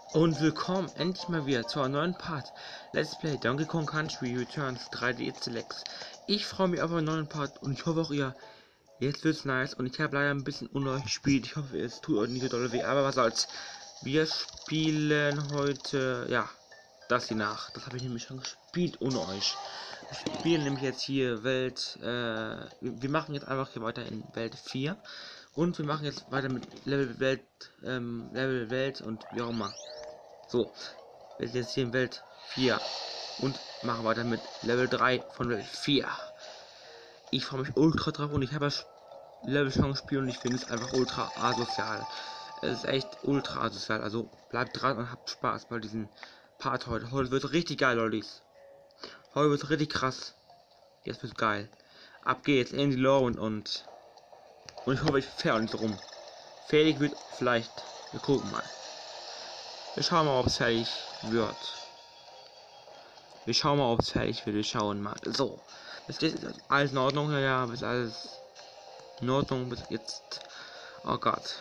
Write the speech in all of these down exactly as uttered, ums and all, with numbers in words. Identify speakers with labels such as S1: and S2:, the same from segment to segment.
S1: Und willkommen endlich mal wieder zu einem neuen Part. Let's Play Donkey Kong Country Returns drei D Deluxe. Ich freue mich auf einen neuen Part und ich hoffe auch ihr. Jetzt wird's nice und ich habe leider ein bisschen unruhig gespielt. Ich hoffe, es tut euch nicht so doll weh, aber was soll's. Wir spielen heute, ja, das hier nach. Das habe ich nämlich schon gespielt ohne euch. Wir spielen nämlich jetzt hier Welt, äh, wir, wir machen jetzt einfach hier weiter in Welt vier. Und wir machen jetzt weiter mit Level Welt, ähm, Level Welt und wie auch immer. So, wir sind jetzt hier in Welt vier und machen weiter mit Level drei von Welt vier. Ich freue mich ultra drauf und ich habe das Level schon gespielt und ich finde es einfach ultra asozial. Es ist echt ultra asozial, also bleibt dran und habt Spaß bei diesem Part heute. Heute wird richtig geil, Leute. Heute wird richtig krass. Jetzt wird geil. Ab geht's in die Lore und, und und ich hoffe, ich fair und rum. Fertig wird vielleicht. Wir gucken mal. Wir schauen mal, ob es fertig wird. Wir schauen mal, ob es fertig wird. Wir schauen mal. So. Ist das alles in Ordnung? Ja, ja, ist alles in Ordnung bis jetzt. Oh Gott.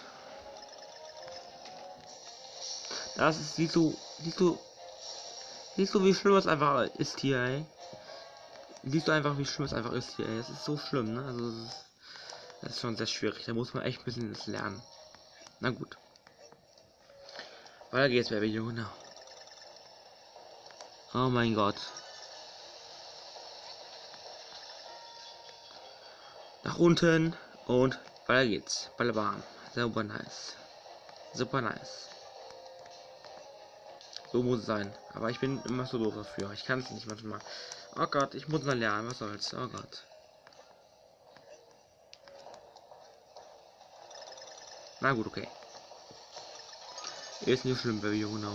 S1: Das ist, siehst du, siehst du, siehst du, wie schlimm es einfach ist hier, ey. Siehst du einfach, wie schlimm es einfach ist hier, ey. Es ist so schlimm, ne? Also, das ist, das ist schon sehr schwierig. Da muss man echt ein bisschen das lernen. Na gut. Weiter geht's, Baby, genau. Oh mein Gott. Nach unten und weiter geht's. Ballabam. Super nice. Super nice. So muss es sein. Aber ich bin immer so doof dafür. Ich kann es nicht manchmal. Oh Gott, ich muss mal lernen. Was soll's? Oh Gott. Na gut, okay. Ist nicht schlimm, Baby, genau.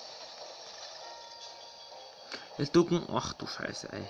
S1: Jetzt ducken. Ach du Scheiße, ey.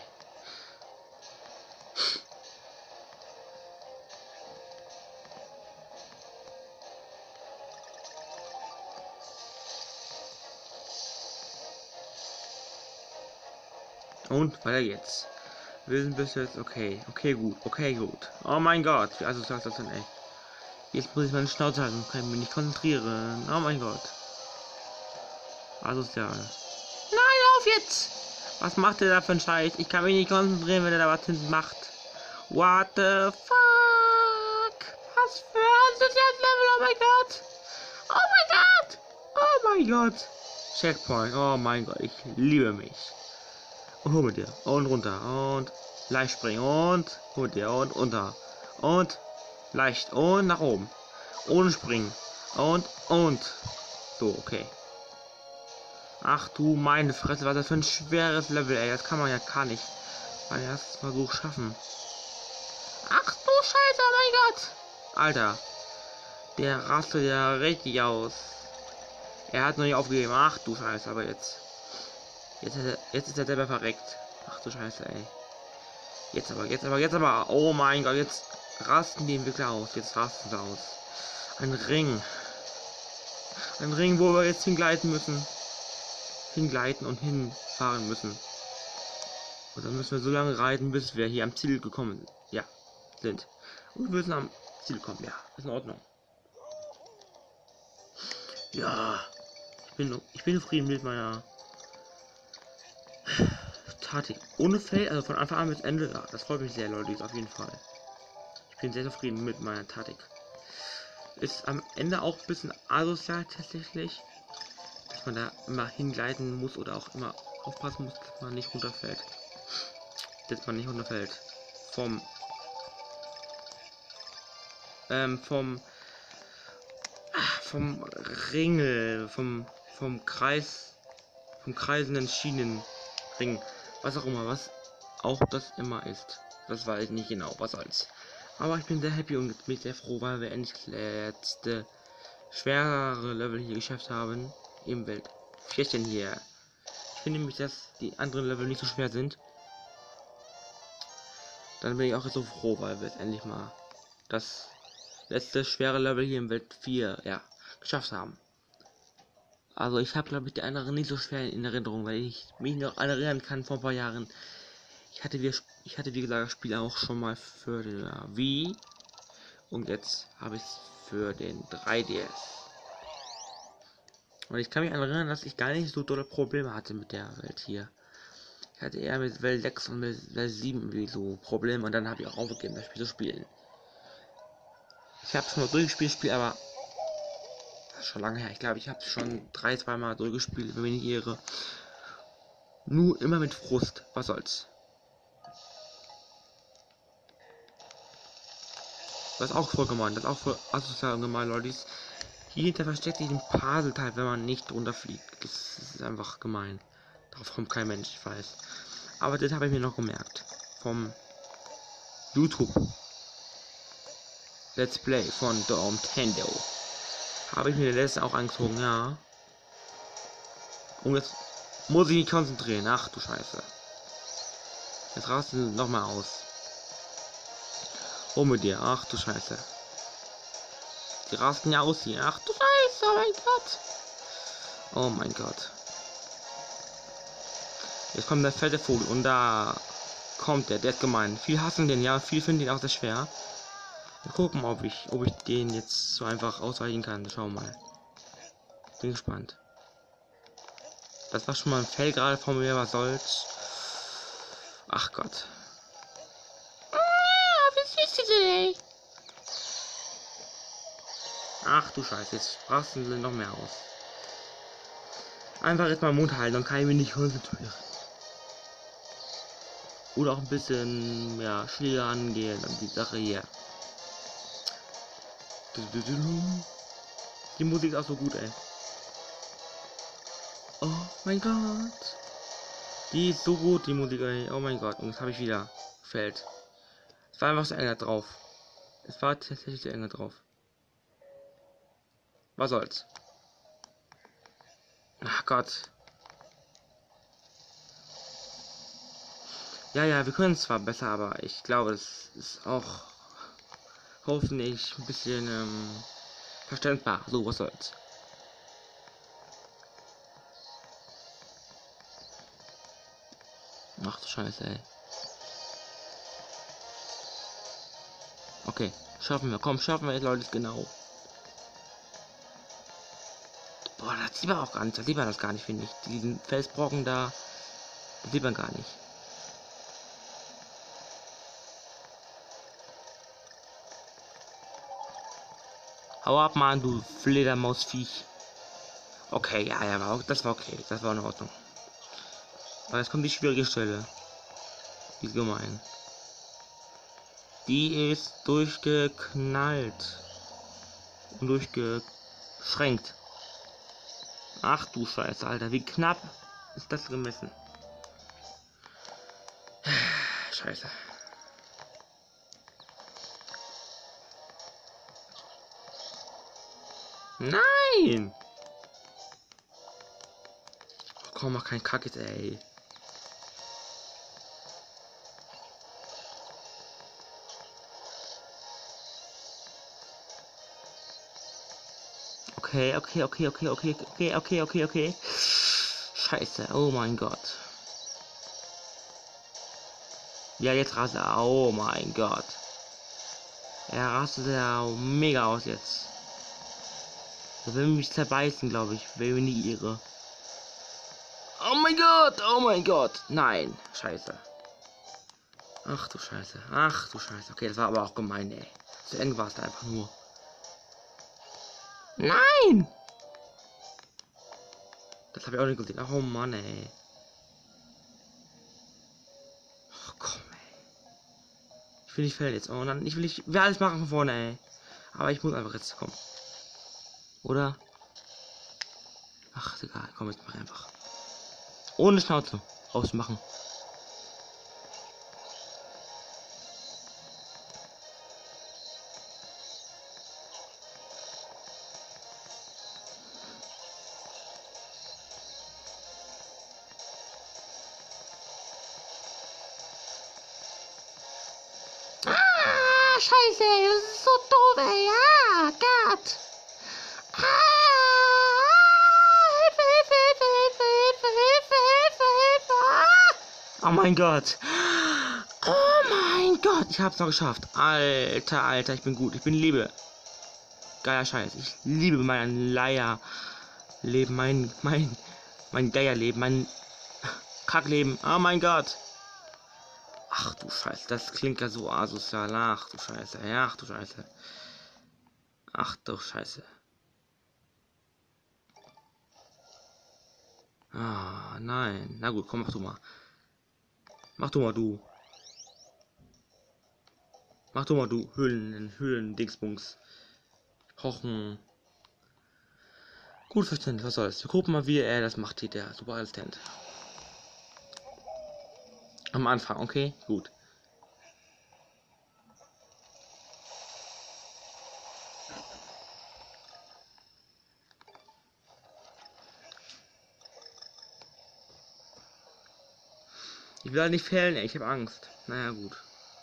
S1: Und weiter geht's. Wir sind bis jetzt okay. Okay, gut. Okay, gut. Oh mein Gott. Wie asozial ist das denn, ey? Jetzt muss ich meine Schnauze halten. Kann mich nicht konzentrieren. Oh mein Gott. Asozial. Nein, auf jetzt! Was macht der da für ein Scheiß? Ich kann mich nicht konzentrieren, wenn er da was hinten macht. What the fuck? Was für ein soziales Level? Oh mein Gott! Oh mein Gott! Oh mein Gott! Checkpoint. Oh mein Gott, ich liebe mich. Und hol mit dir. Und runter. Und leicht springen. Und hol mit dir. Und unter. Und leicht. Und nach oben. Ohne springen. Und, und. So, okay. Ach du meine Fresse, was das für ein schweres Level, ey. Das kann man ja gar nicht beim ersten Versuch schaffen. Ach du Scheiße, oh mein Gott. Alter. Der rastet ja richtig aus. Er hat noch nicht aufgegeben. Ach du Scheiße, aber jetzt. Jetzt ist er, jetzt ist er selber verreckt. Ach du Scheiße, ey. Jetzt aber, jetzt aber, jetzt aber. Oh mein Gott, jetzt rasten die Entwickler aus. Jetzt rasten sie aus. Ein Ring. Ein Ring, wo wir jetzt hingleiten müssen. Hingleiten und hinfahren müssen. Und dann müssen wir so lange reiten, bis wir hier am Ziel gekommen ja, sind. Und wir müssen am Ziel kommen, ja. Ist in Ordnung. Ja. Ich bin, ich bin zufrieden mit meiner Taktik. Ohne Fail, also von Anfang an bis Ende. Ja, das freut mich sehr, Leute, auf jeden Fall. Ich bin sehr zufrieden mit meiner Taktik. Ist am Ende auch ein bisschen asozial tatsächlich. Dass man da immer hingleiten muss oder auch immer aufpassen muss, dass man nicht runterfällt. Dass man nicht runterfällt. Vom ähm, vom ach, vom Ringel, vom vom Kreis, vom kreisenden Schienenring, was auch immer, was auch das immer ist. Das weiß ich nicht genau, was soll's. Aber ich bin sehr happy und bin sehr froh, weil wir endlich das letzte schwerere Level hier geschafft haben. Im Welt vierzehn hier. Ich finde nämlich, dass die anderen Level nicht so schwer sind. Dann bin ich auch so froh, weil wir es endlich mal das letzte schwere Level hier im Welt vier, ja, geschafft haben. Also ich habe, glaube ich, die anderen nicht so schwer in Erinnerung, weil ich mich noch erinnern kann vor ein paar Jahren. Ich hatte, wir, ich hatte wie gesagt das Spiel auch schon mal für die Wii und jetzt habe ich es für den drei D S. Und ich kann mich erinnern, dass ich gar nicht so dolle Probleme hatte mit der Welt hier. Ich hatte eher mit Welt sechs und mit Welt sieben wie so Probleme und dann habe ich auch aufgegeben, das Spiel zu spielen. Ich habe es nur durchgespielt, Spiel, aber das ist schon lange her. Ich glaube, ich habe es schon drei, zwei Mal durchgespielt, wenn mich nicht irre. Nur immer mit Frust. Was soll's? Das ist auch voll gemein. Das ist auch voll asozial gemein, Leute. Hier hinter versteckt sich ein Puzzleteil, wenn man nicht runterfliegt. Das ist einfach gemein. Darauf kommt kein Mensch, ich weiß. Aber das habe ich mir noch gemerkt. Vom YouTube. Let's Play von The Nintendo. Habe ich mir den letzten auch angezogen, ja. Und jetzt muss ich mich konzentrieren. Ach du Scheiße. Jetzt rasten noch mal aus. Oh mit dir. Ach du Scheiße. Die rasten ja aus hier. Ach du Scheiße. Oh mein Gott. Oh mein Gott. Jetzt kommt der fette Vogel und da kommt der. Der ist gemein. Viel hassen den, ja. Viel finden den auch sehr schwer. Wir gucken, ob ich, ob ich den jetzt so einfach ausweichen kann. Schauen wir mal. Bin gespannt. Das war schon mal ein Fell gerade von mir. Was soll's? Ach Gott. Ah, wie süß ist die? Ach du Scheiße, jetzt rasten sie noch mehr aus. Einfach jetzt mal den Mund halten, dann kann ich mich nicht konzentrieren. Oder auch ein bisschen, ja, schneller angehen an die Sache hier. Die Musik ist auch so gut, ey. Oh mein Gott. Die ist so gut, die Musik, ey. Oh mein Gott. Und jetzt habe ich wieder Feld. Es war einfach so enger drauf. Es war tatsächlich so enger drauf. Was soll's? Ach Gott. Ja, ja, wir können es zwar besser, aber ich glaube, es ist auch hoffentlich ein bisschen ähm, verständbar. So, was soll's. Ach du Scheiße, ey. Okay, schaffen wir. Komm, schaffen wir jetzt, Leute, genau. Boah, das sieht man auch gar nicht. Das sieht man das gar nicht, finde ich. Diesen Felsbrocken da, das sieht man gar nicht. Hau ab, Mann, du Fledermausviech. Okay, ja, ja, war, das war okay. Das war in Ordnung. Aber jetzt kommt die schwierige Stelle. Die ist gemein. Die ist durchgeknallt. Und durchgeschränkt. Ach du Scheiße, Alter. Wie knapp ist das gemessen? Scheiße. Nein! Oh, komm, mach kein Kack jetzt, ey. Okay, okay, okay, okay, okay, okay, okay, okay, okay. Scheiße, oh mein Gott. Ja, jetzt rastet er. Oh mein Gott. Er rastet ja mega aus jetzt. Er will mich zerbeißen, glaube ich. Will mir nie irre. Oh mein Gott, oh mein Gott. Nein, scheiße. Ach du Scheiße, ach du Scheiße. Okay, das war aber auch gemein, ey. Zu eng war es da einfach nur. Nein! Das habe ich auch nicht gesehen. Oh Mann, ey. Oh, komm, ey. Ich will nicht fällen jetzt. Oh nein, ich will nicht. Wer alles machen von vorne, ey. Aber ich muss einfach jetzt kommen. Oder? Ach, ist egal. Komm, jetzt mach einfach. Ohne Schnauze. Ausmachen. Ah, scheiße, das ist so doof, ey. Ah, Gott. Ah, Hilfe, Hilfe, Hilfe, Hilfe, Hilfe, Hilfe, Hilfe, Hilfe. Ah. Oh mein Gott. Oh mein Gott. Ich hab's noch geschafft. Alter, Alter, ich bin gut. Ich bin Liebe. Geiler Scheiß. Ich liebe meinen Leier. Leben, mein, mein, mein Geierleben, mein Kackleben. Oh mein Gott. Ach du Scheiße, das klingt ja so asozial. Ach du Scheiße, ach du Scheiße. Ach du Scheiße. Ah, nein. Na gut, komm, mach du mal. Mach du mal, du. Mach du mal, du. Höhlen, Höhlen, Dingsbums. Kochen. Gut verständlich, was soll's. Wir gucken mal, wie er das macht hier, der Superassistent. Am Anfang, okay? Gut. Ich will halt nicht fehlen, ey. Ich habe Angst. Naja, gut.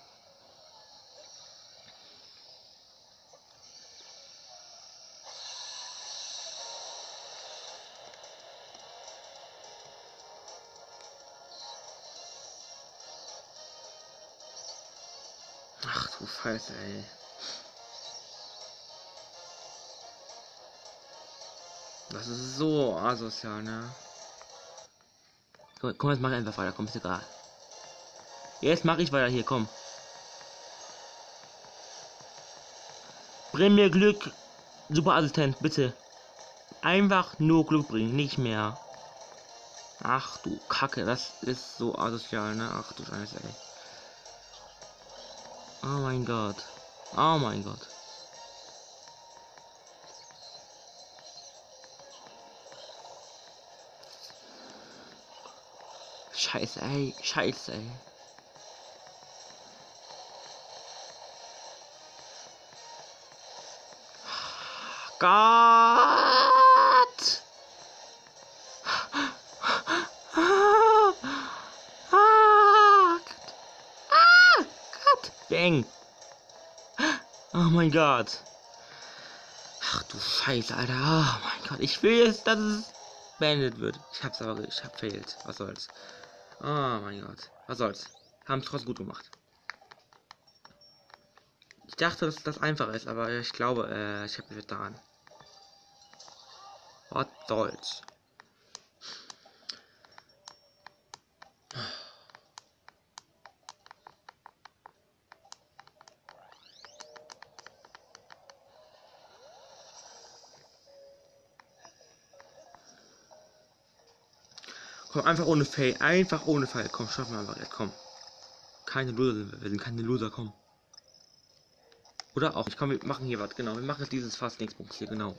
S1: Ach du Scheiße, ey. Das ist so asozial, ne? Komm, komm, jetzt mach ich einfach weiter. Komm, ist egal. Jetzt mache ich weiter hier, komm. Bring mir Glück, Superassistent, bitte. Einfach nur Glück bringen, nicht mehr. Ach du Kacke, das ist so asozial, ne? Ach du Scheiße, ey. Oh mein Gott. Oh mein Gott. Scheiße, ey. Scheiße, ey. Gott! Ah, ah, Gott. Ah, Gott. Bang. Oh mein Gott. Ach du Scheiße, Alter. Oh mein Gott. Ich will jetzt, dass es beendet wird. Ich hab's aber, ich hab fehlt. Was soll's. Oh mein Gott. Was soll's. Haben es trotzdem gut gemacht. Ich dachte, dass das einfach ist, aber ich glaube, äh, ich habe mich vertan. Was soll's. Komm, einfach ohne Fail. Einfach ohne Fail. Komm, schaffen wir einfach jetzt. Komm. Keine Loser. Wir sind keine Loser. Komm. Oder auch. Ich komm, wir machen hier was. Genau. Wir machen jetzt dieses fast Linksbox hier. Genau.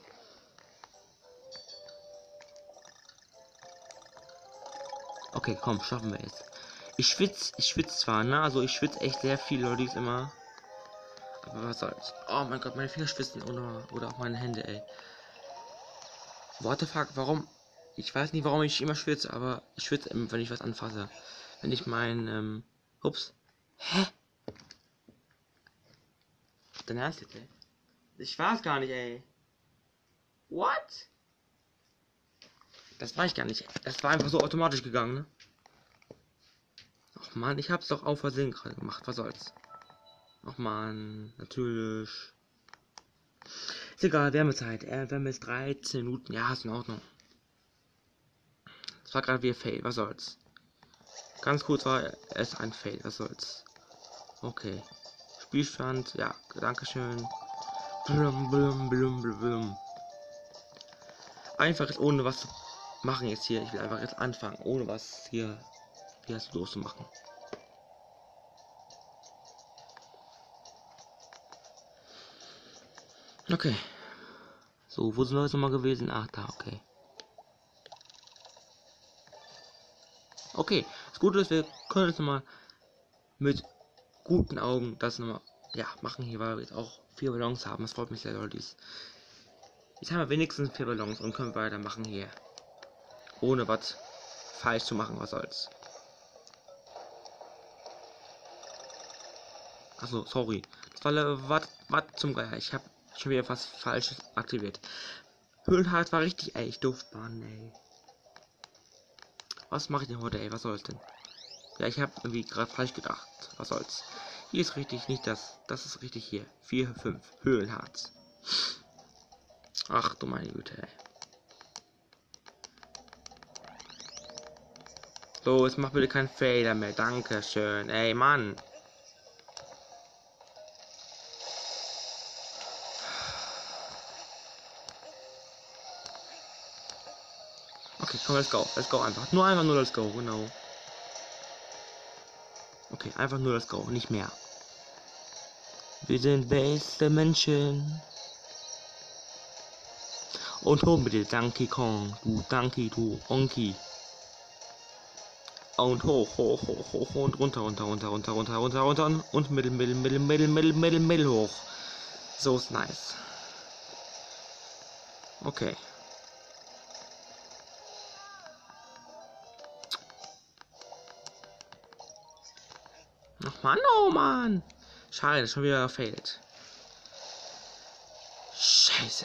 S1: Okay, komm. Schaffen wir jetzt. Ich schwitze. Ich schwitze zwar, ne? Also ich schwitze echt sehr viel, Leute. Immer. Aber was soll's. Oh mein Gott. Meine Finger schwitzen. Oder, oder auch meine Hände, ey. What the fuck? Warum? Ich weiß nicht, warum ich immer schwitze, aber ich schwitze, wenn ich was anfasse. Wenn ich mein, ähm, ups. Hä? Dann erst jetzt, ey. Ich war's gar nicht, ey. What? Das war ich gar nicht. Das war einfach so automatisch gegangen, ne? Ach man, ich hab's doch auf Versehen gerade gemacht. Was soll's? Ach man, natürlich. Ist egal, wir haben Zeit. Äh, wir haben jetzt dreizehn Minuten. Ja, ist in Ordnung. Das war gerade wie ein Fail. Was soll's? Ganz kurz war es ein Fail. Was soll's? Okay. Spielstand, ja, dankeschön. Blum, blum, blum, blum, blum. Einfach jetzt ohne was zu machen jetzt hier. Ich will einfach jetzt anfangen, ohne was hier, wie hast du loszumachen. Okay. So, wo sind wir jetzt nochmal gewesen? Ach, da, okay. Okay, das Gute ist, wir können jetzt nochmal mit guten Augen das nochmal, ja, machen hier, weil wir jetzt auch vier Ballons haben. Das freut mich sehr, Leute. Jetzt haben wir wenigstens vier Ballons und können weitermachen hier. Ohne was falsch zu machen, was soll's. Achso, sorry. Das war was, was zum Geier. Ich habe schon wieder was Falsches aktiviert. Höhlenhart war richtig, ey. Ich doof, Mann, ey. Was mache ich denn heute, ey? Was soll's denn? Ja, ich habe irgendwie gerade falsch gedacht. Was soll's? Hier ist richtig, nicht das. Das ist richtig hier. vier, fünf. Höhlenharz. Ach du meine Güte, ey. Los, mach bitte keinen Fehler mehr. Dankeschön. Ey, Mann. Okay, komm, let's go. Let's go einfach. Nur einfach nur let's go, genau. Okay, einfach nur let's go, nicht mehr. Wir sind beste Menschen. Und hoch mit dir, Donkey Kong. Du Donkey, du Onky. Und hoch, hoch, hoch, hoch und runter, runter, runter, runter, runter, runter, runter und mittel, mittel, mittel, mittel, mittel, mittel, mittel hoch. So ist nice. Okay. Ach Mann, oh Mann. Schade, schon wieder failed. Scheiße.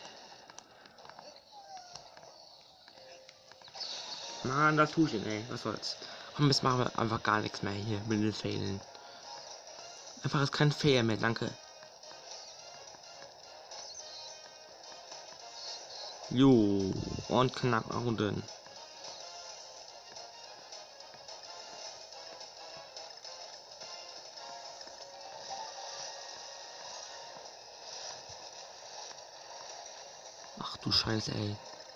S1: Mann, das tue ich denn, ey. Was soll's. Komm, jetzt machen wir einfach gar nichts mehr hier mit den Failen. Einfach ist kein Fail mehr, danke. Jo, und knack nach unten. Ach du Scheiße, ey.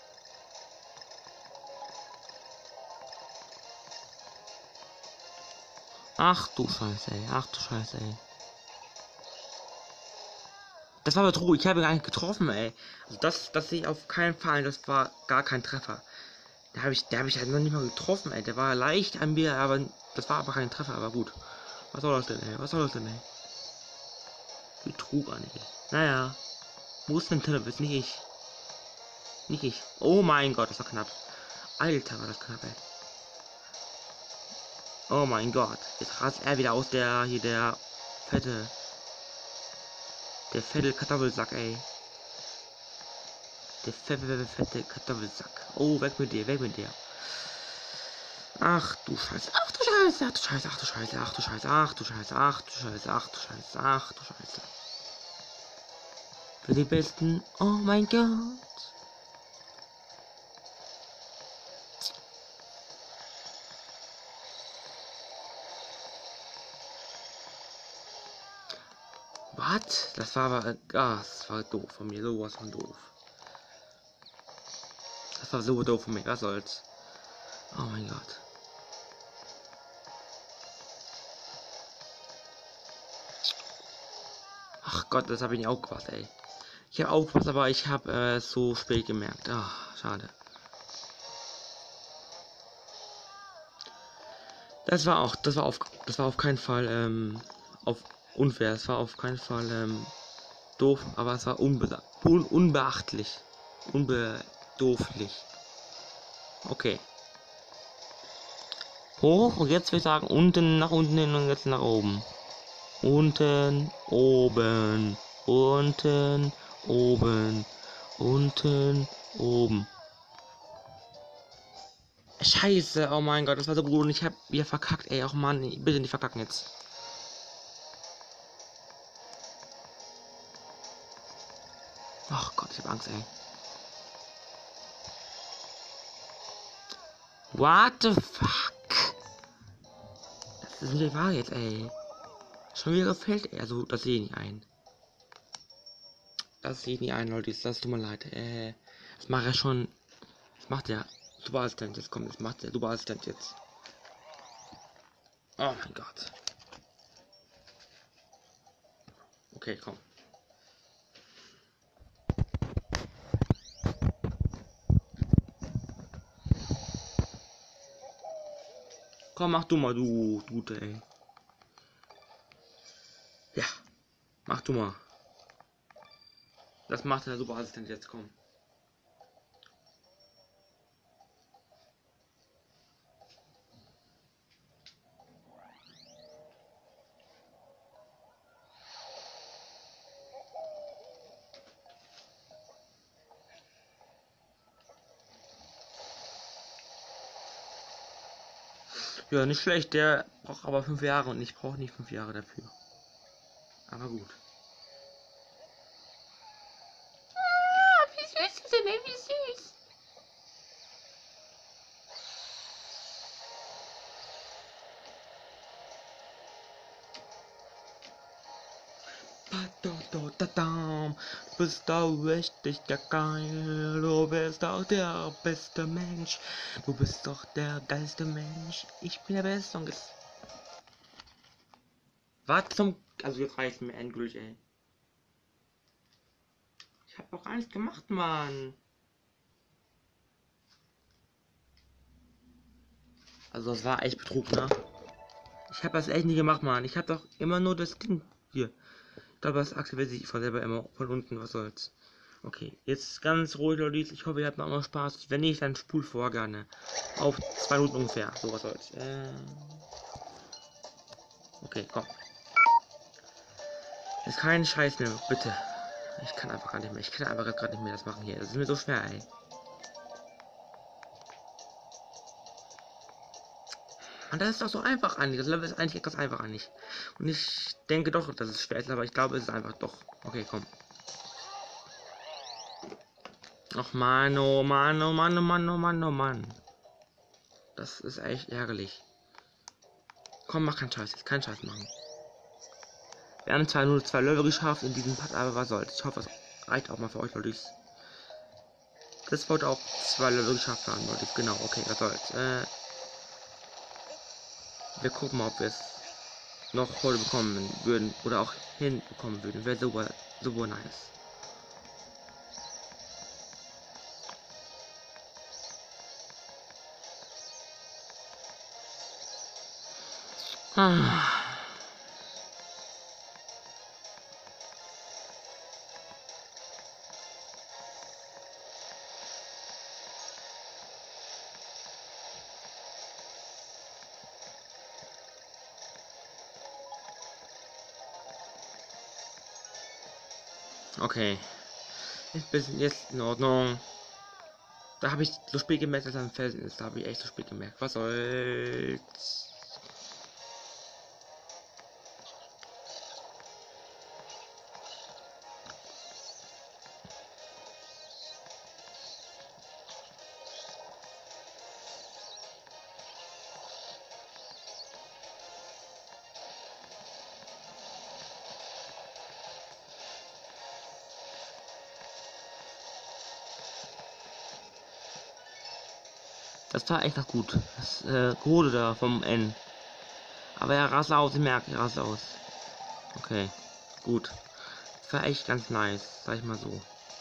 S1: Ach du Scheiße, ey. Ach du Scheiße, ey. Das war Betrug, ich habe ihn gar nicht getroffen, ey. Also das, das sehe ich auf keinen Fall. Das war gar kein Treffer. Da habe ich, der habe ich halt noch nicht mal getroffen, ey. Der war leicht an mir, aber das war aber kein Treffer, aber gut. Was soll das denn, ey? Was soll das denn, ey? Betrug an, ey. Naja. Muss denn Televis, nicht ich. Nicht ich. Oh mein Gott, das war knapp. Alter, war das knapp, ey. Oh mein Gott. Jetzt rast er wieder aus der, hier der fette, der fette Kartoffelsack, ey. Der fette, fette Kartoffelsack. Oh, weg mit dir, weg mit dir. Ach du Scheiße, ach du Scheiße, ach du Scheiße, ach du Scheiße, ach du Scheiße, ach du Scheiße, ach du Scheiße, ach du Scheiße, ach du Scheiße. Für die Besten, oh mein Gott. Was? Das war aber, ah, das war doof von mir, sowas von doof. Das war so doof von mir, was soll's. Oh mein Gott. Ach Gott, das habe ich nicht aufgepasst, ey. Ich habe aufgepasst, aber ich habe äh, so spät gemerkt. Ach, schade. Das war auch, das war auf, das war auf keinen Fall ähm, auf unfair. Es war auf keinen Fall ähm, doof, aber es war unbe un unbeachtlich, unbedooflich. Okay. Hoch und jetzt würde ich sagen unten nach unten hin und jetzt nach oben. Unten, oben, unten, oben, unten, oben. Scheiße, oh mein Gott, das war so gut und ich hab wieder verkackt, ey, auch Mann, bitte nicht verkacken jetzt. Ach Gott, ich hab Angst, ey. What the fuck? Das ist nicht wahr jetzt, ey. Schon wieder gefällt, ey, also, das sehe ich nicht ein. Das sehe ich nicht ein, Leute, das tut mir leid, äh, das macht er schon, das macht der Superassistent jetzt, komm, das macht der Superassistent jetzt. Oh mein Gott. Okay, komm. Komm, mach du mal, du Gute, ey. Ja, mach du mal. Das macht der Superassistent jetzt, komm. Ja, nicht schlecht, der braucht aber fünf Jahre und ich brauche nicht fünf Jahre dafür. Aber gut. Ah, wie süß ist denn, ey, wie süß. Du bist auch richtig geil, du bist auch der beste Mensch, du bist doch der geilste Mensch, ich bin der Beste und es... Was zum... Also jetzt reicht mir endgültig, ey. Ich hab doch gar nichts gemacht, Mann. Also das war echt Betrug, ne? Ich habe das echt nie gemacht, Mann. Ich habe doch immer nur das Ding hier. Ich glaube, das aktiviert sich von selber immer von unten. Was soll's. Okay, jetzt ganz ruhig, Leute. Ich hoffe, ihr habt noch Spaß. Wenn nicht, dann spult vor gerne. Auf zwei Minuten ungefähr. So, was soll's. Äh okay, komm. Jetzt kein Scheiß mehr, bitte. Ich kann einfach gar nicht mehr. Ich kann einfach gerade nicht mehr das machen hier. Das ist mir so schwer, ey. Und das ist doch so einfach eigentlich. Das Level ist eigentlich etwas einfach eigentlich. Und ich denke doch, dass es schwer ist, aber ich glaube, es ist einfach doch. Okay, komm. Ach man, oh Mann, oh Mann, oh Mann, oh Mann, oh Mann. Das ist echt ärgerlich. Komm, mach keinen Scheiß, jetzt keinen Scheiß machen. Wir haben zwar nur zwei Level geschafft in diesem Part, aber was soll's. Ich hoffe, es reicht auch mal für euch, Leute. Das wollte auch zwei Level geschafft haben, Leute. Genau, okay, was soll's. Äh, wir gucken mal, ob wir es noch heute bekommen würden oder auch hinbekommen würden. Wäre super, super nice. Ah. Okay. Ist bisschen jetzt in Ordnung. Da habe ich so spät gemerkt, dass er am Felsen ist. Da habe ich echt so spät gemerkt. Was soll's? Das war echt noch gut. Das äh, Kohle da vom N. Aber er rast aus, ich merke, er rast aus. Okay, gut. Das war echt ganz nice, sag ich mal so.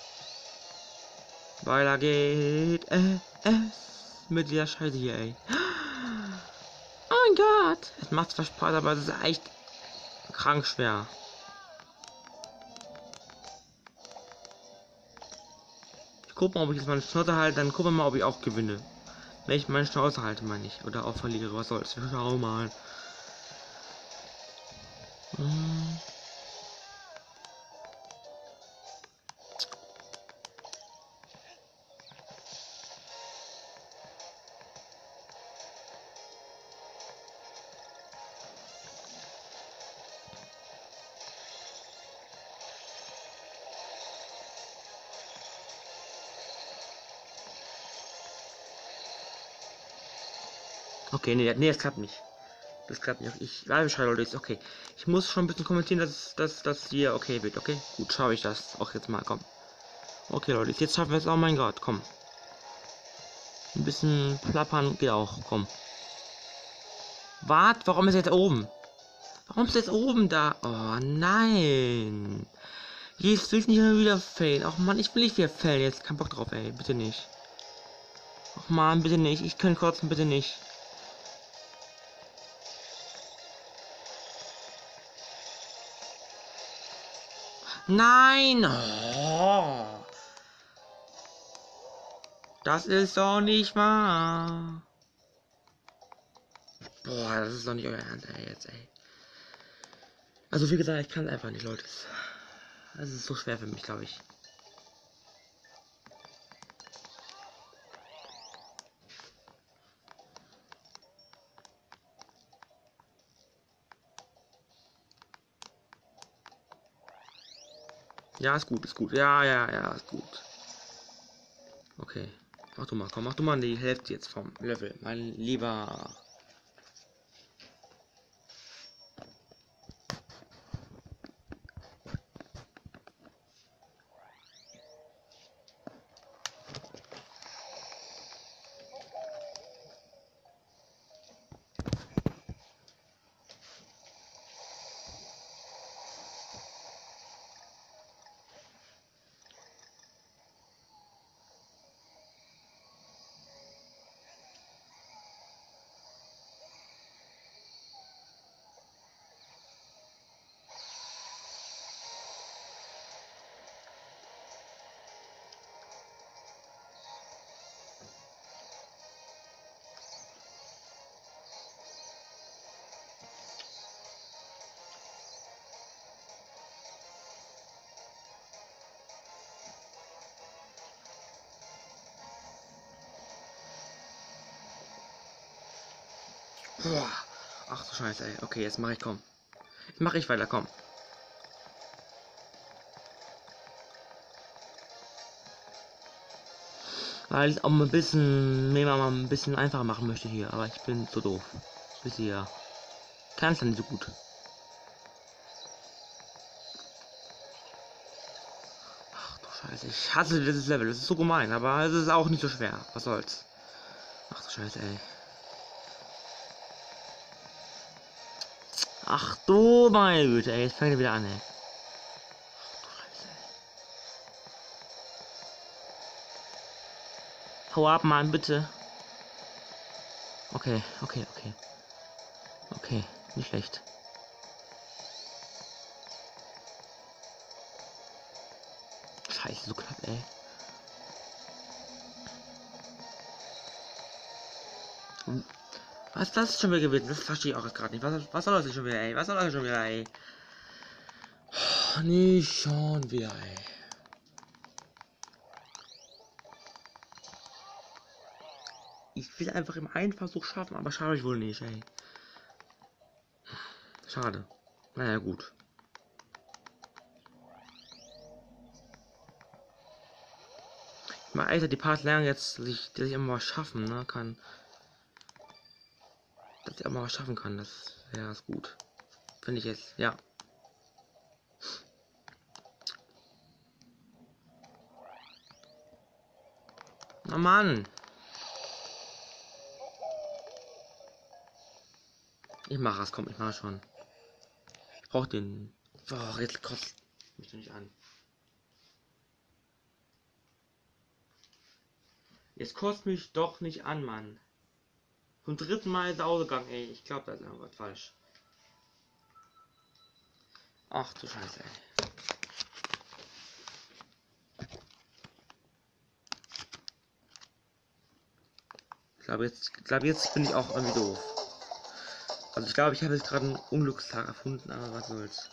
S1: Weiter geht äh, es mit dieser Scheiße hier, ey. Oh mein Gott! Es macht zwar Spaß, aber es ist echt krank schwer. Ich guck mal, ob ich jetzt meine Schnauze halte, dann gucken wir mal, ob ich auch gewinne. Wenn ich meine Schnauze halte, meine ich. Oder auch verliere, was soll's. Wir schauen mal. Hm. Okay, nee, nee, das klappt nicht. Das klappt nicht. Ich weiß Bescheid, Leute. Ist okay. Ich muss schon ein bisschen kommentieren, dass das dass hier okay wird, okay? Gut, schaue ich das auch jetzt mal, komm. Okay, Leute, jetzt schaffen wir es. Oh mein Gott, komm. Ein bisschen plappern geht auch, komm. Wart, warum ist er jetzt oben? Warum ist er jetzt oben da? Oh nein. Jetzt will ich nicht mehr wieder fällen. Ach man, ich will nicht wieder fällen. Jetzt kein Bock drauf, ey. Bitte nicht. Ach man, bitte nicht. Ich kann kotzen, bitte nicht. Nein! Oh. Das ist doch nicht wahr. Boah, das ist doch nicht euer Ernst, ey, jetzt, ey. Also wie gesagt, ich kann es einfach nicht, Leute. Das ist so schwer für mich, glaube ich. Ja, ist gut, ist gut. Ja, ja, ja, ist gut. Okay. Mach du mal, komm, mach du mal die Hälfte jetzt vom Level, mein lieber. Boah. Ach du Scheiße, ey. Okay, jetzt mache ich, komm. Jetzt mache ich weiter, komm. Weil ich auch mal ein bisschen, mir mal ein bisschen einfacher machen möchte hier, aber ich bin so doof. Wisst ihr ja. Kann es dann nicht so gut. Ach du Scheiße, ich hasse dieses Level, das ist so gemein, aber es ist auch nicht so schwer. Was soll's. Ach du Scheiße, ey. Ach du meine Güte, ey, jetzt fängt er wieder an, ey. Ach du Scheiße, ey. Hau ab, Mann, bitte. Okay, okay, okay. Okay, nicht schlecht. Scheiße, so knapp, ey. Was das ist schon wieder gewesen? Das verstehe ich auch gerade nicht. Was, was soll das schon wieder, ey? Was soll das schon wieder, ey? Oh, nicht schon wieder, ey. Ich will einfach im einen Versuch schaffen, aber schaffe ich wohl nicht, ey. Schade. Naja, gut. Mal Alter, die Parts lernen jetzt, dass ich, dass ich immer was schaffen, ne, kann. Dass ich auch mal was schaffen kann, das wäre das gut. Finde ich jetzt, ja. Na Mann. Ich mache es, komm, ich mache schon. Ich brauche den. Oh, jetzt kotzt mich doch nicht an. Jetzt kotzt mich doch nicht an, Mann. Zum dritten Mal ist er ausgegangen, ey. Ich glaube, da ist irgendwas falsch. Ach du Scheiße, ey. Ich glaube, jetzt, ich glaube, jetzt bin ich auch irgendwie doof. Also ich glaube, ich habe jetzt gerade einen Unglückstag erfunden, aber was soll's.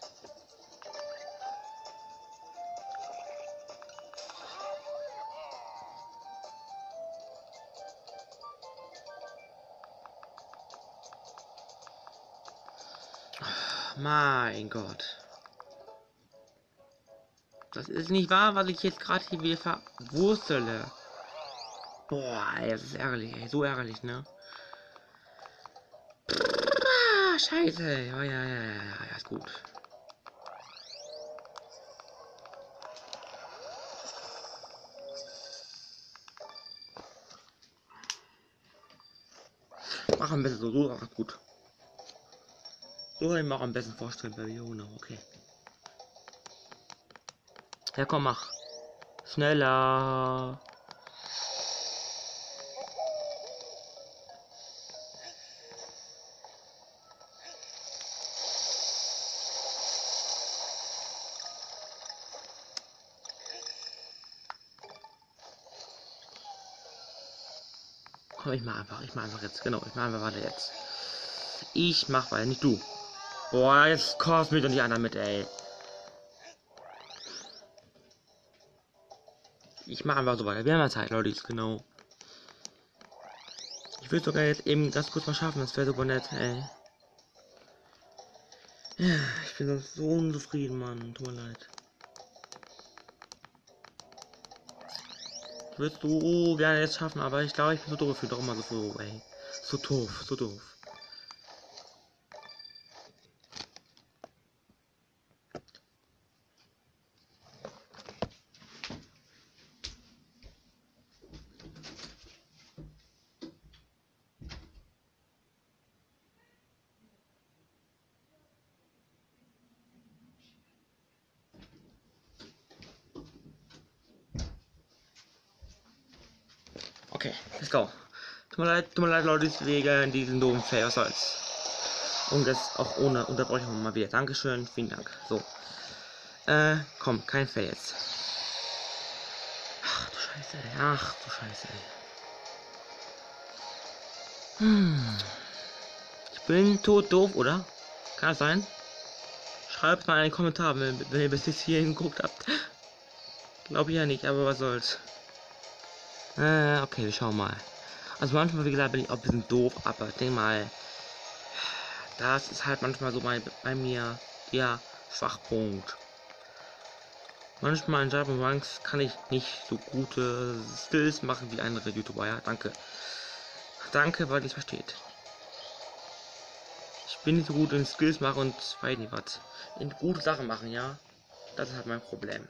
S1: Mein Gott. Das ist nicht wahr, was ich jetzt gerade hier wieder verwurstele. Boah, ey, das ist ärgerlich, ey. So ärgerlich, ne? Ah, scheiße. Ja, ja, ja, ja, ja, ist gut. Mach am besten so, so ach, gut. So kann ich mir auch am besten vorstellen bei Viola, okay. Ja, komm, mach. Schneller. Komm, ich mach einfach, ich mach einfach jetzt, genau, ich mach einfach weiter jetzt. Ich mach weiter, nicht du. Boah, jetzt kostet mich doch nicht einer mit, ey. Ich mach einfach so weiter. Wir haben ja Zeit, Leute, genau. Ich will sogar jetzt eben das kurz mal schaffen, das wäre super nett, ey. Ja, ich bin so unzufrieden, Mann. Tut mir leid. Willst du gerne jetzt schaffen, aber ich glaube, ich bin so doof für doch immer so froh, ey. So doof, so doof. Okay, let's go. Tut mir leid, tut mir leid, Leute, wegen diesen doofen Fail, was soll's. Und das auch ohne Unterbrechung mal wieder. Dankeschön, vielen Dank. So. Äh, komm, kein Fail jetzt. Ach du Scheiße, ey. Ach du Scheiße, ey. Hm. Ich bin tot doof, oder? Kann das sein? Schreibt mal einen Kommentar, wenn, wenn ihr bis hierhin geguckt habt. Glaube ich ja nicht, aber was soll's. Äh, okay, wir schauen mal. Also manchmal, wie gesagt, bin ich auch ein bisschen doof, aber ich denke mal, das ist halt manchmal so bei, bei mir der Schwachpunkt. Manchmal in Java Ranks kann ich nicht so gute Skills machen wie andere YouTuber, ja, danke. Danke, weil ihr es versteht. Ich bin nicht so gut in Skills machen und weiß nicht was. In gute Sachen machen, ja. Das ist halt mein Problem.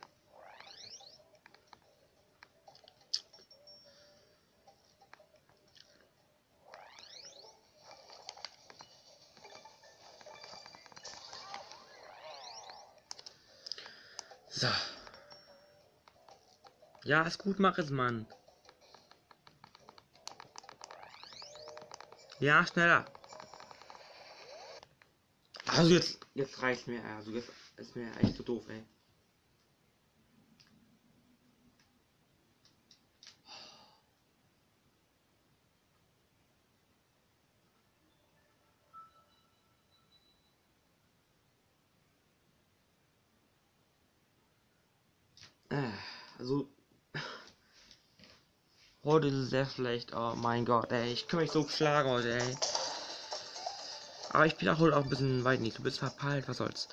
S1: So. Ja, ist gut, mach es, Mann. Ja, schneller. Also jetzt, jetzt reicht mir. Also jetzt ist mir echt so doof, ey. Äh, Also, heute ist es sehr schlecht. Oh mein Gott, ey. Ich kann mich so schlagen heute, ey. Aber ich bin auch heute auch ein bisschen weit nicht. Du bist verpeilt, was soll's.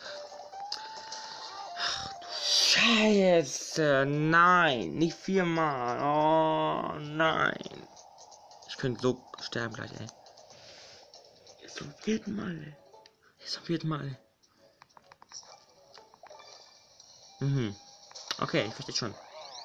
S1: Scheiße, nein, nicht viermal. Oh nein. Ich könnte so sterben gleich, ey. Jetzt zum vierten Mal, ey. Jetzt zum vierten Mal, ey. Mhm. Okay, ich verstehe schon.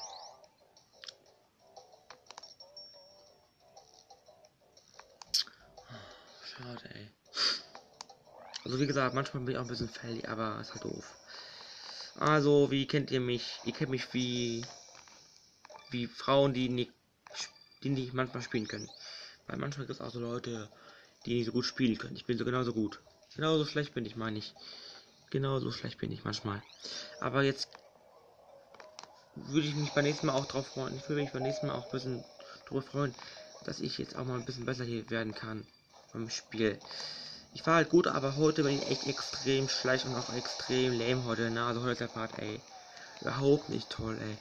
S1: Schade, ey. Also wie gesagt, manchmal bin ich auch ein bisschen fällig, aber ist halt doof. Also, wie kennt ihr mich? Ihr kennt mich wie wie Frauen, die nicht die nicht manchmal spielen können. Weil manchmal gibt es auch so Leute, die nicht so gut spielen können. Ich bin so genauso gut. Genauso schlecht bin ich, meine ich. Genauso schlecht bin ich manchmal. Aber jetzt würde ich mich beim nächsten Mal auch drauf freuen. Ich würde mich beim nächsten Mal auch ein bisschen darüber freuen, dass ich jetzt auch mal ein bisschen besser hier werden kann beim Spiel. Ich war halt gut, aber heute bin ich echt extrem schlecht und auch extrem lame heute. Na, also heute ist der Part, ey. Überhaupt nicht toll, ey.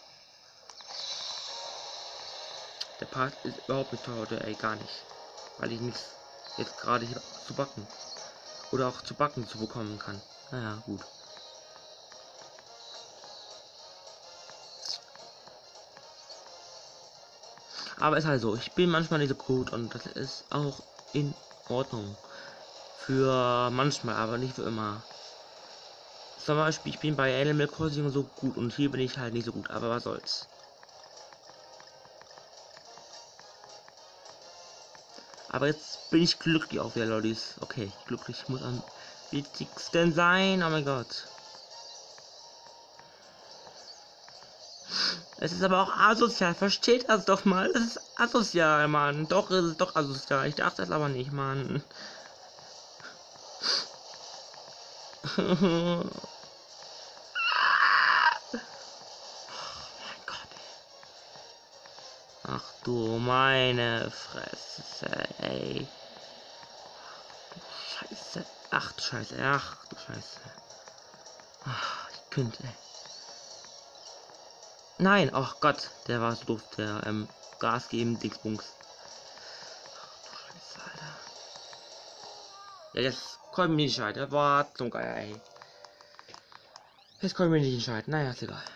S1: Der Part ist überhaupt nicht toll heute, ey, gar nicht. Weil ich nichts jetzt gerade hier zu backen oder auch zu backen zu bekommen kann. Naja, gut. Aber ist halt so, ich bin manchmal nicht so gut und das ist auch in Ordnung. Für manchmal, aber nicht für immer. Zum Beispiel, ich bin bei Animal Crossing so gut und hier bin ich halt nicht so gut, aber was soll's. Aber jetzt bin ich glücklich auf der Lollis. Okay, glücklich muss am wichtigsten sein. Oh mein Gott. Es ist aber auch asozial. Versteht das doch mal. Es ist asozial, Mann. Doch, es ist doch asozial. Ich dachte es aber nicht, Mann. Oh mein Gott. Ach du meine Fresse, ey. Scheiße. Ach du Scheiße. Ach du Scheiße. Ach, ich könnte. Nein, ach Gott, der war so doof, der ähm, Gas geben, Dingsbums. Scheiße, Alter. Ja, jetzt konnte ich mich nicht entscheiden. War zum Geier, ey. Jetzt konnte ich mich nicht entscheiden. Naja, ist egal.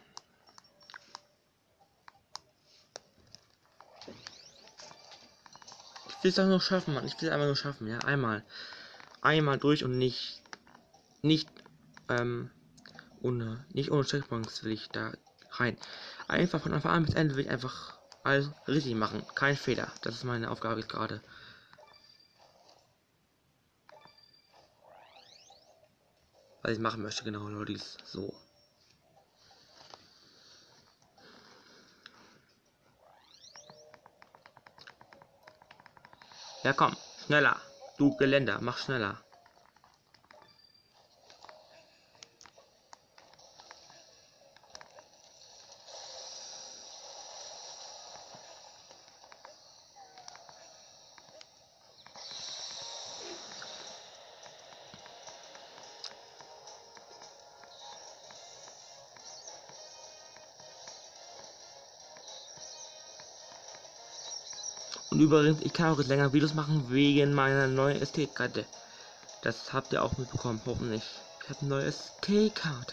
S1: Ich will es doch nur schaffen, Mann. Ich will es einfach nur schaffen, ja. Einmal. Einmal durch und nicht. Nicht, ähm, ohne. Nicht ohne Checkpoints will ich da rein. Einfach von Anfang an bis Ende will ich einfach alles richtig machen. Kein Fehler. Das ist meine Aufgabe jetzt gerade. Was ich machen möchte, genau, Leute. So. Ja, komm. Schneller. Du Geländer, mach schneller. Und übrigens, ich kann auch jetzt länger Videos machen wegen meiner neuen S D-Karte. Das habt ihr auch mitbekommen, hoffentlich. Ich habe eine neue S D-Karte.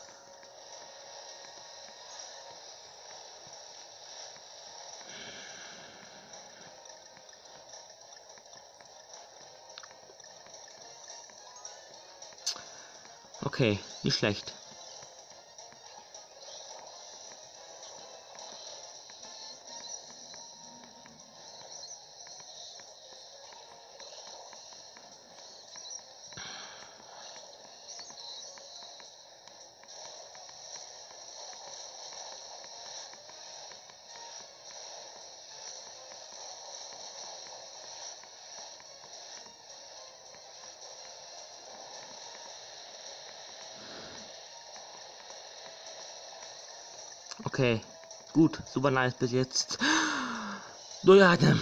S1: Okay, nicht schlecht. Okay, gut, super nice bis jetzt. Durchatmen.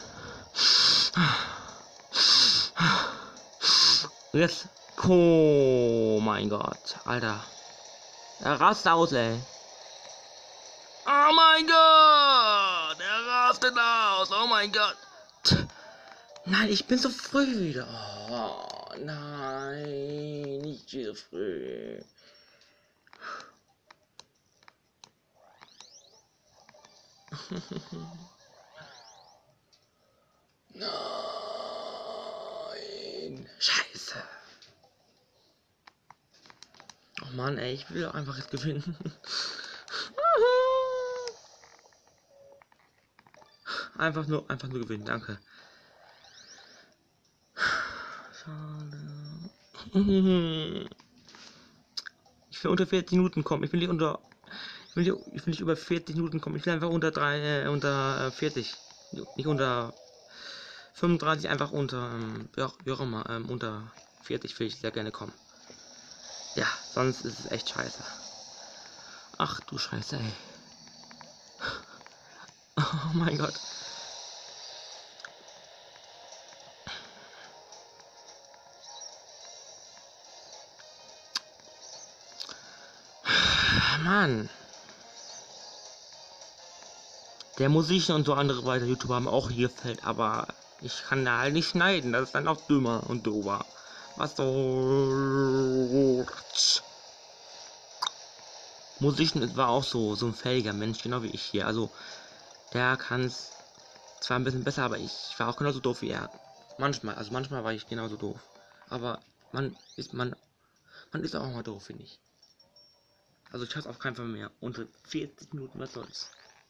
S1: Jetzt, oh mein Gott, Alter. Er rast aus, ey. Oh mein Gott, er rastet aus, oh mein Gott. Nein, ich bin so früh wieder. Oh, nein, nicht so früh. Nein. Scheiße. Oh Mann, ey, ich will einfach jetzt gewinnen. Einfach nur, einfach nur gewinnen, danke. Schade. Ich will unter vierzig Minuten kommen. Ich will nicht unter. Ich will nicht, ich will nicht über vierzig Minuten kommen. Ich will einfach unter drei, äh, unter äh, vierzig. Nicht unter fünfunddreißig, einfach unter, ähm, ja, wie auch immer, ähm, unter vierzig will ich sehr gerne kommen. Ja, sonst ist es echt scheiße. Ach du Scheiße, ey. Oh mein Gott. Mann. Der muss ich und so andere weiter YouTuber haben auch hier gefällt, aber ich kann da halt nicht schneiden. Das ist dann auch dümmer und dober. Was so. Musician war auch so, so ein fähiger Mensch, genau wie ich hier. Also, der kann es zwar ein bisschen besser, aber ich war auch genauso doof wie er. Manchmal, also manchmal war ich genauso doof. Aber man ist, man, man ist auch mal doof, finde ich. Also ich hasse auf keinen Fall mehr. Unter vierzig Minuten, was soll's.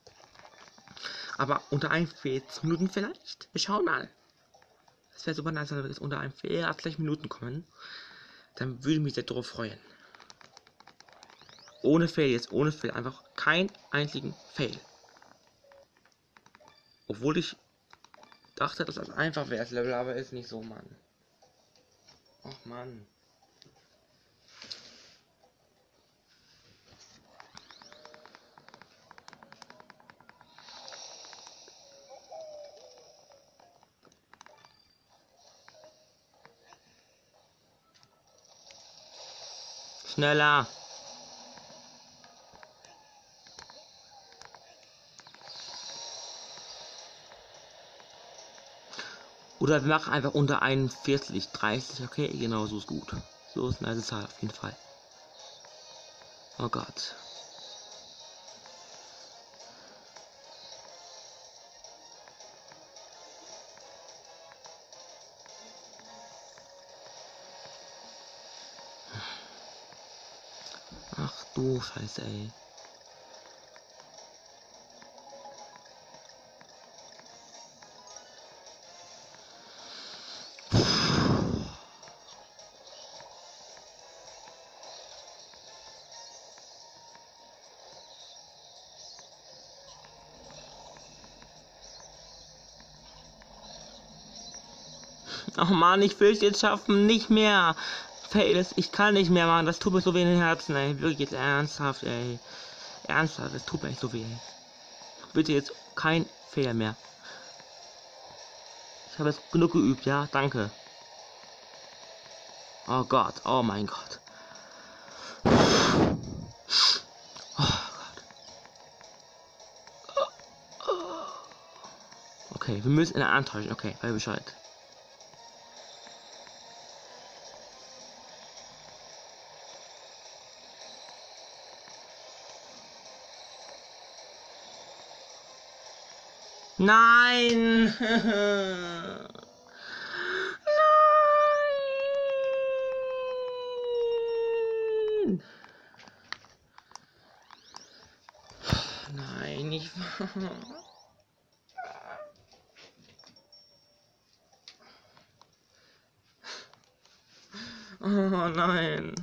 S1: Aber unter einundvierzig Minuten vielleicht. Wir schauen mal. Es wäre super nice, wenn wir jetzt unter einundvierzig Minuten kommen. Dann würde ich mich sehr darauf freuen. Ohne Fail jetzt, ohne Fail. Einfach kein einzigen Fail. Obwohl ich dachte, dass das einfach wäre, das Level, aber ist nicht so, Mann. Ach, Mann. Schneller. Oder wir machen einfach unter einundvierzig, dreißig, okay? Genau, so ist gut. So ist eine nice Zahl auf jeden Fall. Oh Gott. Ach du Scheiße, ey. Ach man, ich will es jetzt schaffen, nicht mehr. Fails, ich kann nicht mehr machen, das tut mir so weh in den Herzen, ey. Wirklich jetzt ernsthaft, ey. Ernsthaft, es tut mir echt so weh. Bitte jetzt kein Fehler mehr. Ich habe jetzt genug geübt, ja, danke. Oh Gott, oh mein Gott. Oh Gott. Okay. Okay, wir müssen ihn antäuschen. Okay, weiß Bescheid. Nein! Nein! Nein, nicht wahr. Oh nein.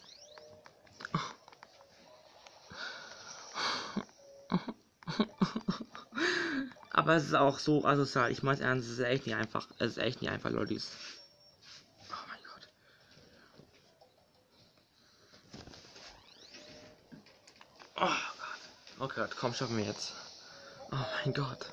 S1: Aber es ist auch so asozial. Ich meine ernst, es ist echt nicht einfach. Es ist echt nicht einfach, Leute. Oh mein Gott. Oh Gott. Oh Gott, komm, schaffen wir jetzt. Oh mein Gott.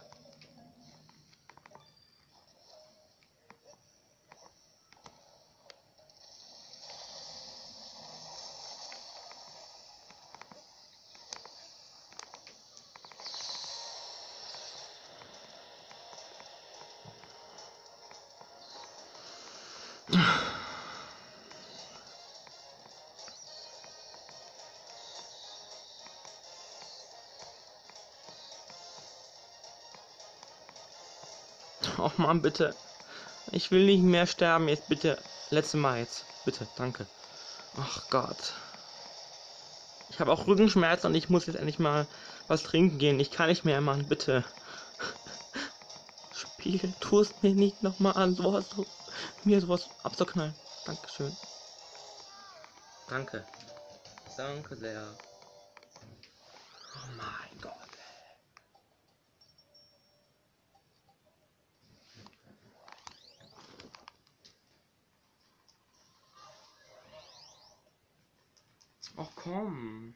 S1: Oh Mann, bitte. Ich will nicht mehr sterben jetzt, bitte. Letzte Mal jetzt. Bitte, danke. Ach Gott. Ich habe auch Rückenschmerzen und ich muss jetzt endlich mal was trinken gehen. Ich kann nicht mehr, Mann, bitte. Spiel, tu es mir nicht nochmal an, sowas, so, mir sowas abzuknallen. Dankeschön. Danke. Danke sehr. Oh mein Gott. Ach komm.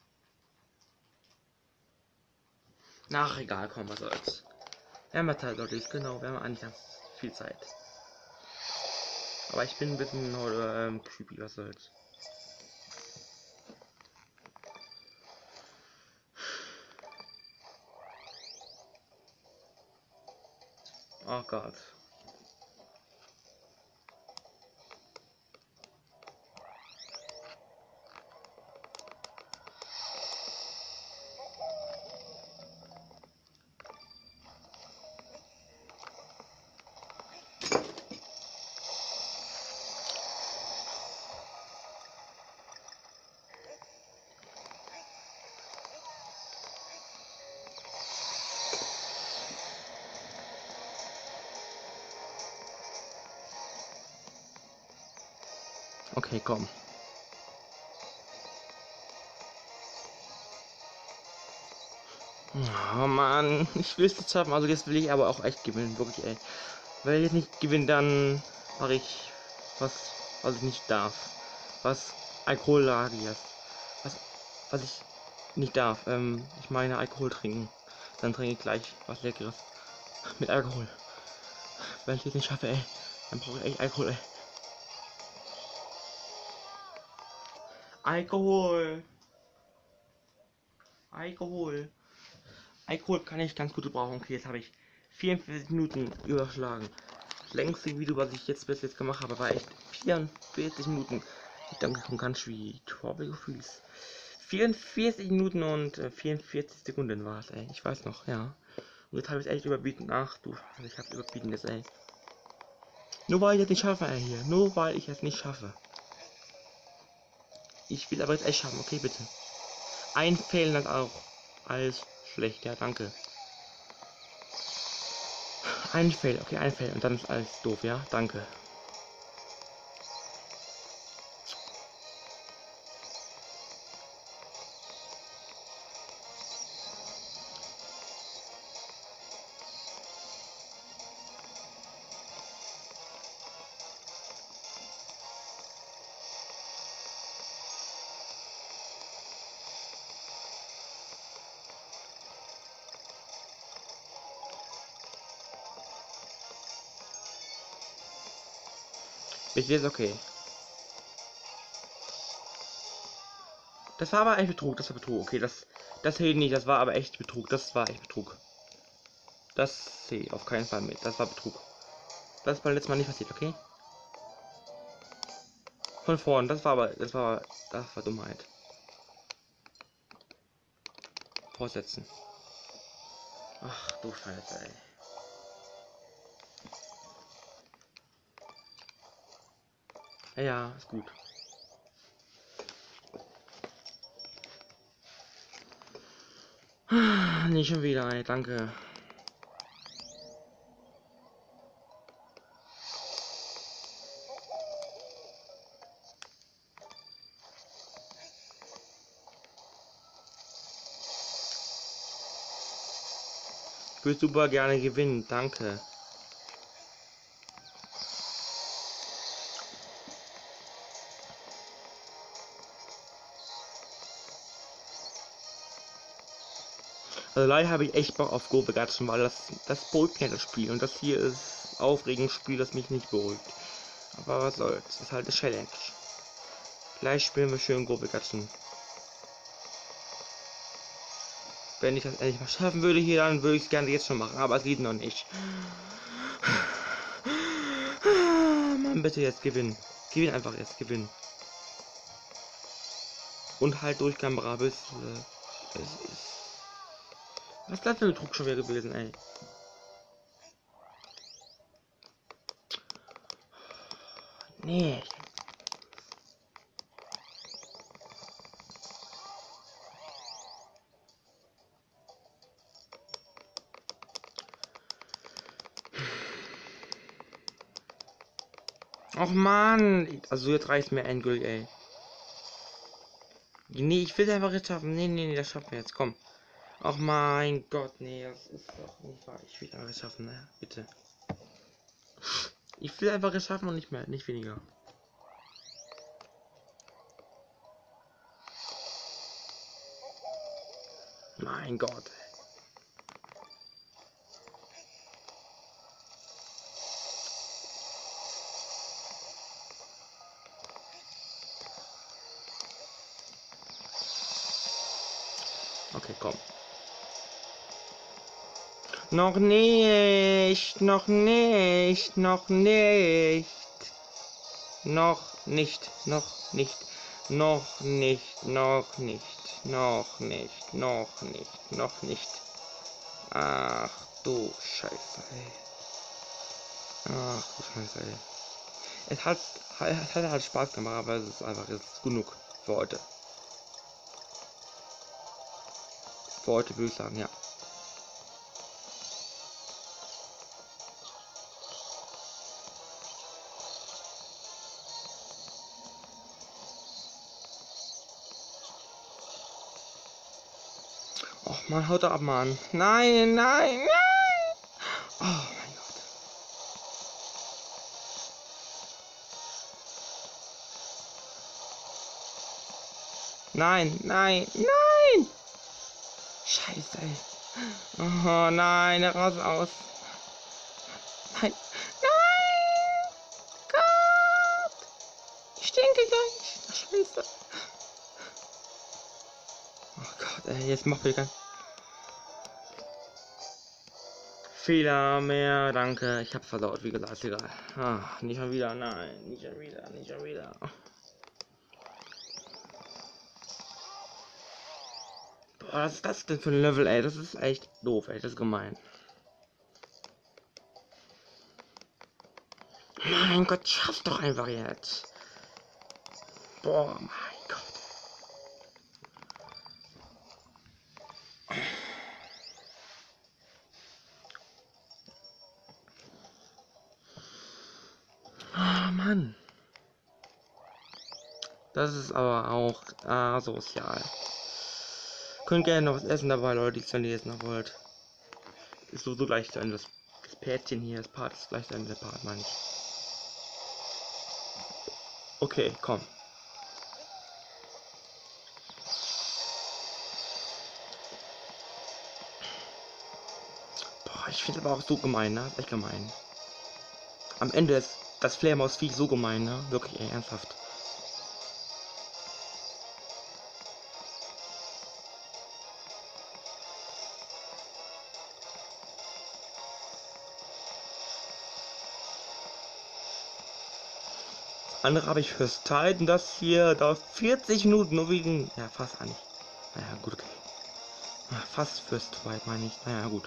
S1: Ach egal, komm, was soll's. Wir haben ja Zeit, Leute, ich genau, wir haben eigentlich ganz viel Zeit. Aber ich bin ein bisschen heute ähm, creepy, was soll's. Oh Gott. Okay, komm. Oh Mann, ich will es jetzt haben, also jetzt will ich aber auch echt gewinnen, wirklich ey. Wenn ich jetzt nicht gewinne, dann mache ich was, was ich nicht darf. Was Alkohollagiges. Was, was ich nicht darf. Ähm, ich meine Alkohol trinken. Dann trinke ich gleich was Leckeres. Mit Alkohol. Wenn ich es nicht schaffe, ey, dann brauche ich echt Alkohol, ey. Alkohol. Alkohol. Alkohol kann ich ganz gut gebrauchen. Okay, jetzt habe ich vierundvierzig Minuten überschlagen. Das längste Video, was ich jetzt bis jetzt gemacht habe, war echt vierundvierzig Minuten. Ich danke Kong Country Tropical Freeze. vierundvierzig Minuten und äh, vierundvierzig Sekunden war es, ey. Ich weiß noch, ja. Und jetzt habe ich echt überbieten. Ach du, ich habe überbieten jetzt, ey. Nur weil ich es nicht schaffe, ey, hier. Nur weil ich es nicht schaffe. Ich will aber jetzt echt schaffen, okay, bitte. Ein Fehlen das auch. Alles schlecht, ja, danke. Ein Fail, okay, ein Fail und dann ist alles doof, ja? Danke. Bis jetzt okay. Das war aber echt Betrug, das war Betrug. Okay, das, das hält nicht, das war aber echt Betrug, das war echt Betrug. Das sehe ich auf keinen Fall mit. Das war Betrug. Das ist beim letzten Mal nicht passiert, okay? Von vorn, das war aber, das war, das war Dummheit. Fortsetzen. Ach du Scheiße, ey. Ja, ja, ist gut. Nicht schon wieder, ey, danke. Ich würde super gerne gewinnen, danke. Also leider habe ich echt Bock auf Go Begatschen, weil das, das beruhigt mich das Spiel. Und das hier ist aufregendes Spiel, das mich nicht beruhigt. Aber was soll's, das ist halt eine Challenge. Gleich spielen wir schön Go Begatschen. Wenn ich das endlich mal schaffen würde hier, dann würde ich es gerne jetzt schon machen, aber es geht noch nicht. Mann, bitte jetzt gewinnen. Gewinn einfach jetzt, gewinnen. Und halt durch Kamera bis äh, es ist. Was ist das für ein Druck schon wieder gewesen, ey? Nee. Och man, also jetzt reicht mir endgültig, ey. Nee, ich will einfach jetzt schaffen. Nee, nee, nee, das schaffen wir jetzt, komm. Ach mein Gott, nee, das ist doch nicht wahr. Ich will einfach es schaffen, ne? Bitte. Ich will einfach es schaffen und nicht mehr, nicht weniger. Mein Gott. Okay, komm. Noch nicht, noch nicht, noch nicht. Noch nicht, noch nicht, noch nicht, noch nicht, noch nicht, noch nicht, noch nicht. Ach du Scheiße, ey. Ach du Scheiße, ey. Es hat, es hat halt Spaß gemacht, aber es ist einfach jetzt genug für heute. Für heute würde ich sagen, ja. Och man, haut ab, Mann. Nein, nein, nein! Oh mein Gott. Nein, nein, nein! Scheiße, ey. Oh nein, der raus aus. Nein, nein! Gott! Ich stinke gleich. Ach, Scheiße. Oh Gott, ey, jetzt mach wir ganz. Fehler mehr, danke. Ich hab's versaut, wie gesagt, egal. Ach, nicht schon wieder, nein, nicht schon wieder, nicht schon wieder. Boah, was ist das denn für ein Level, ey? Das ist echt doof, ey, das ist gemein. Mein Gott, schaff doch einfach jetzt. Boah, mein Gott. Ah, Mann. Das ist aber auch asozial. Könnt gerne noch was essen dabei, Leute, wenn ihr jetzt noch wollt. Ist so, so gleich zu Ende. Das, das Pärtchen hier, das Part ist gleich zu Ende, der Part, meine ich. Okay, komm. Boah, ich finde aber auch so gemein, ne? Echt gemein. Am Ende ist das Fledermaus-Viech so gemein, ne? Wirklich, ey, ernsthaft. andere habe ich fürs Zeit und das hier dauert vierzig Minuten, nur wegen, ja fast eigentlich. Naja, gut, okay. Ach, fast fürs Twilight meine ich. Naja, gut.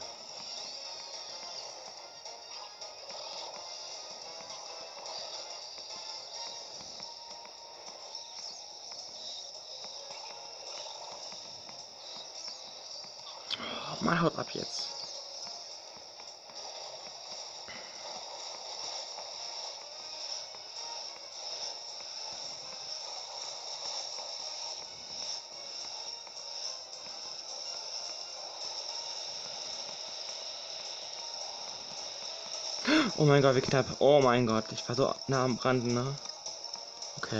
S1: Oh, mal haut ab jetzt. Oh mein Gott, wie knapp. Oh mein Gott, ich war so nah am Rand, ne? Okay.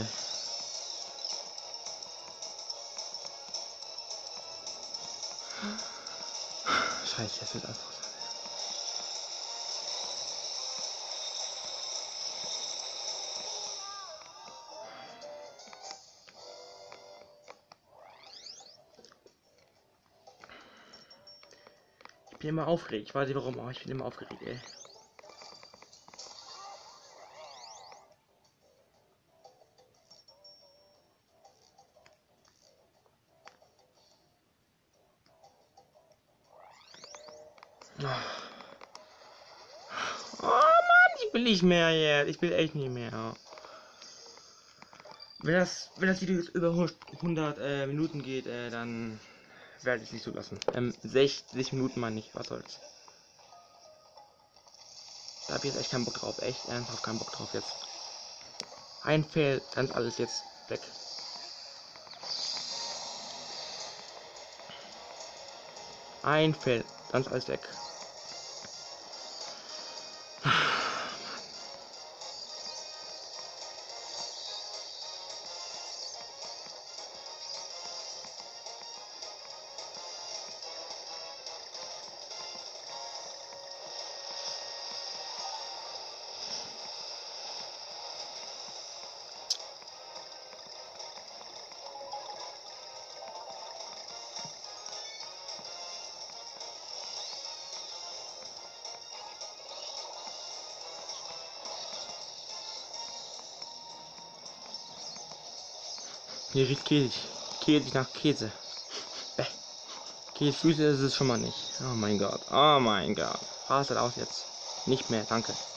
S1: Scheiße, das wird einfach. Ich bin immer aufgeregt. Ich weiß nicht warum, aber ich bin immer aufgeregt, ey. Oh Mann, ich will nicht mehr jetzt. Ich will echt nicht mehr. Wenn das, wenn das Video jetzt über hundert äh, Minuten geht, äh, dann werde ich es nicht zulassen. Ähm, sechzig Minuten meine ich, was soll's. Da habe ich jetzt echt keinen Bock drauf. Echt ernsthaft keinen Bock drauf jetzt. Ein Fail, dann ist alles jetzt weg. Ein Fail, dann ist alles weg. Hier riecht käsig. Käsig nach Käse. Bäh. Käsefüße ist es schon mal nicht. Oh mein Gott. Oh mein Gott. Rastet aus jetzt. Nicht mehr, danke.